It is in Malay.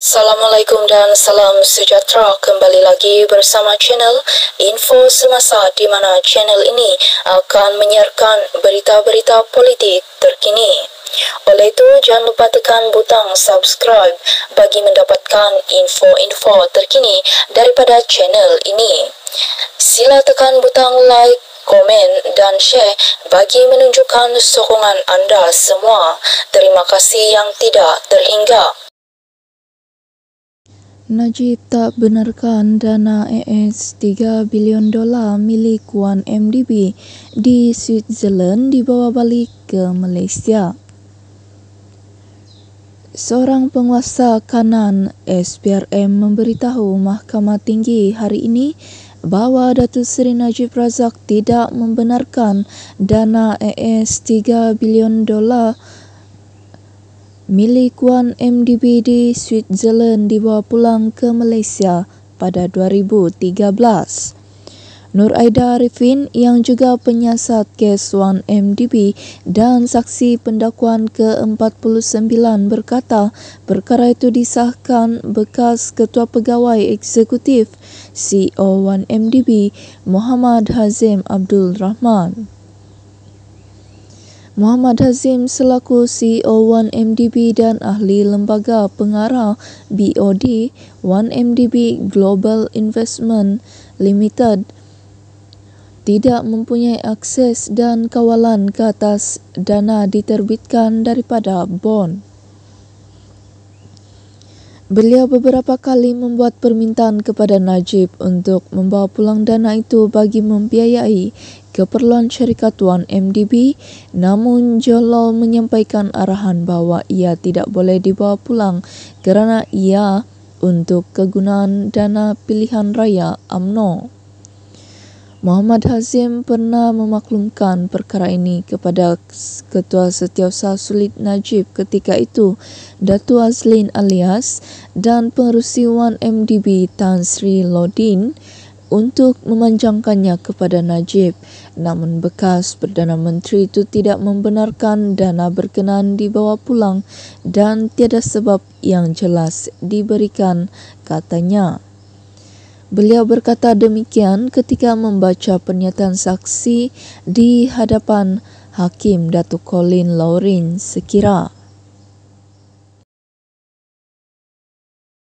Assalamualaikum dan salam sejahtera. Kembali lagi bersama channel Info Semasa, di mana channel ini akan menyiarkan berita-berita politik terkini. Oleh itu, jangan lupa tekan butang subscribe bagi mendapatkan info-info terkini daripada channel ini. Sila tekan butang like, komen dan share bagi menunjukkan sokongan anda semua. Terima kasih yang tidak terhingga. Najib tak benarkan dana AS $3 bilion milik Wan MDB di Switzerland dibawa balik ke Malaysia. Seorang penguasa kanan SPRM memberitahu Mahkamah Tinggi hari ini bahawa Datuk Seri Najib Razak tidak membenarkan dana AS $3 bilion milik Wan MDB di Switzerland dibawa pulang ke Malaysia pada 2013. Nur Aida Arifin yang juga penyiasat kes Wan MDB dan saksi pendakwaan ke-49 berkata perkara itu disahkan bekas Ketua Pegawai Eksekutif CEO Wan MDB Muhammad Hazim Abdul Rahman. Muhammad Hazim selaku CEO Wan MDB dan ahli lembaga pengarah BOD Wan MDB Global Investment Limited tidak mempunyai akses dan kawalan ke atas dana diterbitkan daripada bond. Beliau beberapa kali membuat permintaan kepada Najib untuk membawa pulang dana itu bagi membiayai keperluan syarikat Wan MDB, namun Jolol menyampaikan arahan bahawa ia tidak boleh dibawa pulang kerana ia untuk kegunaan dana pilihan raya UMNO. Muhammad Hazim pernah memaklumkan perkara ini kepada Ketua Setiausaha Sulit Najib ketika itu, Datuk Azlin Alias, dan pengerusi Wan MDB Tan Sri Lodin untuk memanjangkannya kepada Najib. Namun bekas Perdana Menteri itu tidak membenarkan dana berkenaan dibawa pulang dan tiada sebab yang jelas diberikan, katanya. Beliau berkata demikian ketika membaca pernyataan saksi di hadapan Hakim Datuk Colin Laurin Sekira.